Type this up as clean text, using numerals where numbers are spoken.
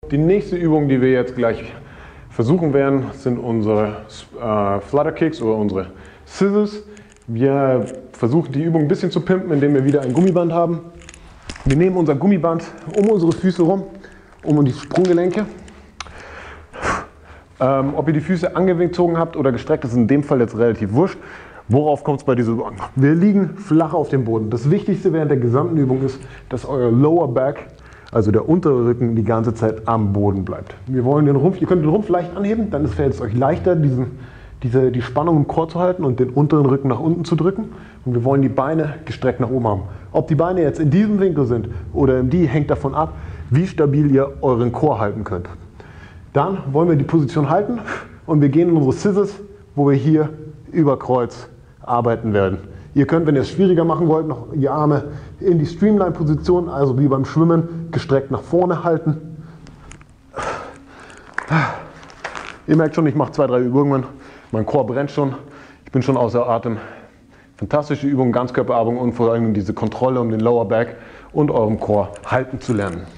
Die nächste Übung, die wir jetzt gleich versuchen werden, sind unsere Flutter Kicks oder unsere Scissors. Wir versuchen die Übung ein bisschen zu pimpen, indem wir wieder ein Gummiband haben. Wir nehmen unser Gummiband um unsere Füße rum, um die Sprunggelenke. Ob ihr die Füße angezogen habt oder gestreckt, ist in dem Fall jetzt relativ wurscht. Worauf kommt es bei dieser Übung an? Wir liegen flach auf dem Boden. Das Wichtigste während der gesamten Übung ist, dass euer Lower Back, also der untere Rücken, die ganze Zeit am Boden bleibt. Wir wollen den Rumpf, ihr könnt den Rumpf leicht anheben, dann fällt es euch leichter, die Spannung im Core zu halten und den unteren Rücken nach unten zu drücken. Und wir wollen die Beine gestreckt nach oben haben. Ob die Beine jetzt in diesem Winkel sind oder in die, hängt davon ab, wie stabil ihr euren Core halten könnt. Dann wollen wir die Position halten und wir gehen in unsere Scissors, wo wir hier über Kreuz arbeiten werden. Ihr könnt, wenn ihr es schwieriger machen wollt, noch die Arme in die Streamline-Position, also wie beim Schwimmen, gestreckt nach vorne halten. Ihr merkt schon, ich mache 2, 3 Übungen, mein Core brennt schon, ich bin schon außer Atem. Fantastische Übung, Ganzkörperarbeit und vor allem diese Kontrolle um den Lower Back und eurem Core halten zu lernen.